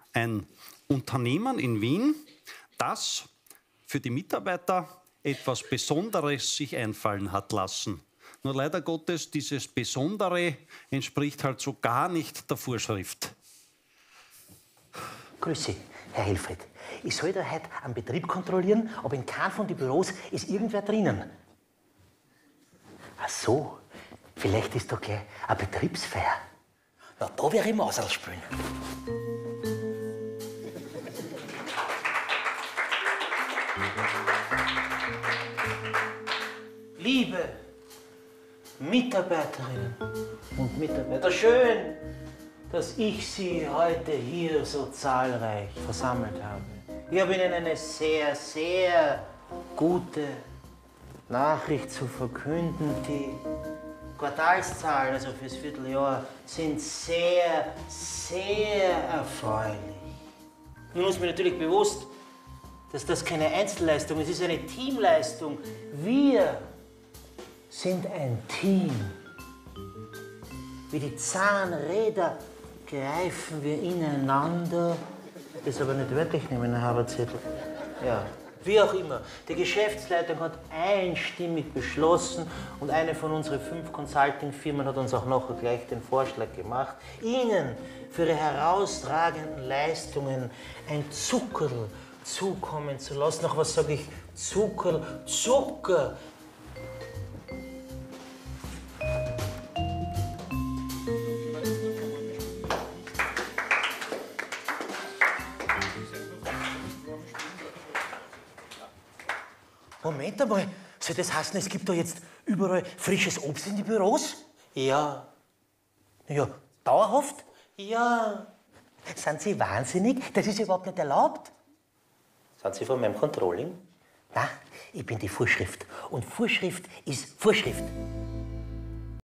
ein Unternehmen in Wien, das für die Mitarbeiter etwas Besonderes sich einfallen hat lassen. Nur leider Gottes, dieses Besondere entspricht halt so gar nicht der Vorschrift. Grüß Sie, Herr Helfried. Ich soll da heute am Betrieb kontrollieren, aber in keinem von den Büros ist irgendwer drinnen. Ach so, vielleicht ist doch gleich eine Betriebsfeier. Na, da wäre ich Mauserl spielen. Liebe Mitarbeiterinnen und Mitarbeiter, schön, dass ich Sie heute hier so zahlreich versammelt habe. Ich habe Ihnen eine sehr, sehr gute Nachricht zu verkünden. Die Quartalszahlen, also fürs Vierteljahr, sind sehr, sehr erfreulich. Nun ist mir natürlich bewusst, dass das keine Einzelleistung ist, es ist eine Teamleistung. Wir sind ein Team. Wie die Zahnräder greifen wir ineinander. Das aber nicht wörtlich nehmen, Herr Haberzettel. Ja, wie auch immer. Die Geschäftsleitung hat einstimmig beschlossen und eine von unseren 5 Consulting-Firmen hat uns auch noch gleich den Vorschlag gemacht, Ihnen für Ihre herausragenden Leistungen ein Zuckerl zukommen zu lassen. Ach, was sage ich? Zuckerl, Zucker. Moment einmal, soll das heißen, es gibt da jetzt überall frisches Obst in die Büros? Ja. Ja, dauerhaft? Ja. Sind Sie wahnsinnig? Das ist überhaupt nicht erlaubt. Sind Sie von meinem Controlling? Nein, ich bin die Vorschrift. Und Vorschrift ist Vorschrift.